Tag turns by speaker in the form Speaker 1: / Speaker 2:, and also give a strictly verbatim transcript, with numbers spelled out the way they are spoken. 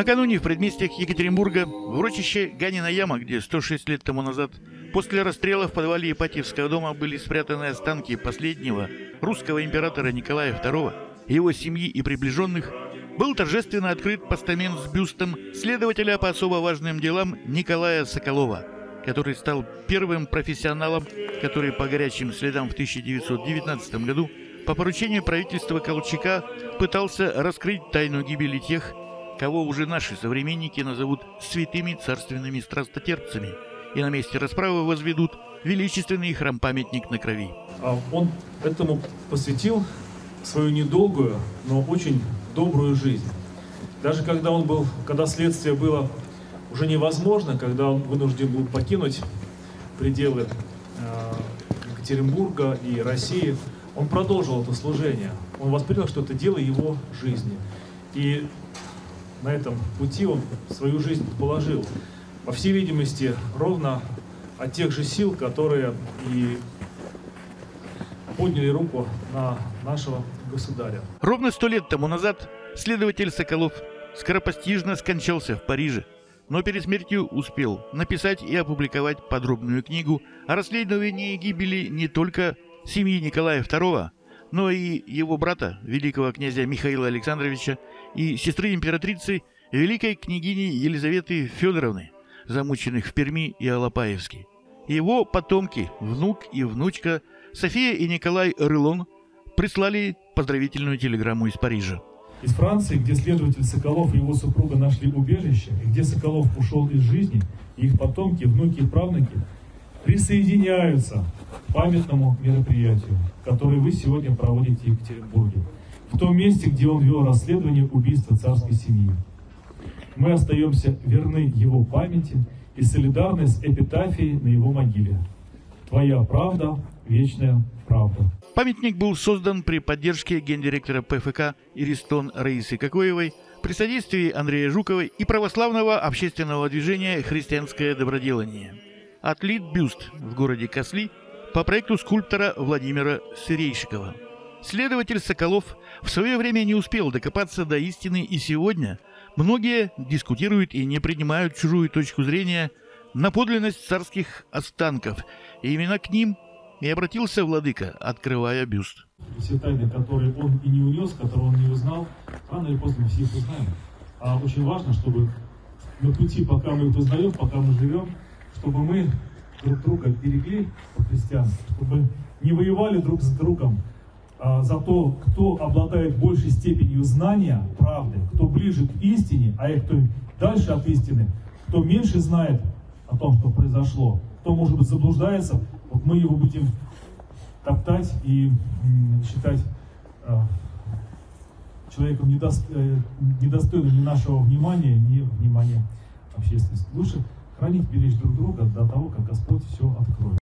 Speaker 1: Накануне в предместьях Екатеринбурга, в урочище Ганина яма, где сто шесть лет тому назад после расстрела в подвале Ипатьевского дома были спрятаны останки последнего русского императора Николая второго, его семьи и приближенных, был торжественно открыт постамент с бюстом следователя по особо важным делам Николая Соколова, который стал первым профессионалом, который по горячим следам в тысяча девятьсот девятнадцатом году по поручению правительства Колчака пытался раскрыть тайну гибели тех, кого уже наши современники назовут святыми царственными страстотерпцами, и на месте расправы возведут величественный храм-памятник на крови.
Speaker 2: Он этому посвятил свою недолгую, но очень добрую жизнь. Даже когда он был, когда следствие было уже невозможно, когда он вынужден был покинуть пределы э, Екатеринбурга и России, он продолжил это служение. Он воспринял, что это дело его жизни. И на этом пути он свою жизнь положил, по всей видимости, ровно от тех же сил, которые и подняли руку на нашего государя.
Speaker 1: Ровно сто лет тому назад следователь Соколов скоропостижно скончался в Париже, но перед смертью успел написать и опубликовать подробную книгу о расследовании гибели не только семьи Николая второго, но и его брата, великого князя Михаила Александровича, и сестры императрицы, великой княгини Елизаветы Федоровны, замученных в Перми и Алапаевске. Его потомки, внук и внучка София и Николай Рылон, прислали поздравительную телеграмму из Парижа.
Speaker 2: Из Франции, где следователь Соколов и его супруга нашли убежище, и где Соколов ушел из жизни, и их потомки, внуки и правнуки присоединяются к памятному мероприятию, которое вы сегодня проводите в Екатеринбурге, в том месте, где он вел расследование убийства царской семьи. Мы остаемся верны его памяти и солидарны с эпитафией на его могиле. Твоя правда, вечная правда.
Speaker 1: Памятник был создан при поддержке гендиректора ПФК Иристон Раисы Кокоевой, при содействии Андрея Жукова и православного общественного движения «Христианское доброделание». Отлит бюст в городе Косли по проекту скульптора Владимира Сырейшикова. Следователь Соколов в свое время не успел докопаться до истины, и сегодня многие дискутируют и не принимают чужую точку зрения на подлинность царских останков, и именно к ним и обратился владыка, открывая бюст.
Speaker 2: Все тайны, которые он и не унес, которые он не узнал, рано или поздно мы все их узнаем. А очень важно, чтобы на пути, пока мы их узнаем, пока мы живем, чтобы мы друг друга берегли по-христиански, чтобы не воевали друг с другом а, за то, кто обладает большей степенью знания, правды, кто ближе к истине, а и кто дальше от истины, кто меньше знает о том, что произошло, кто, может быть, заблуждается. Вот мы его будем топтать и м, считать э, человеком недо, э, недостойным ни нашего внимания, ни внимания общественности. Лучше хранить, беречь друг друга до того, как Господь все откроет.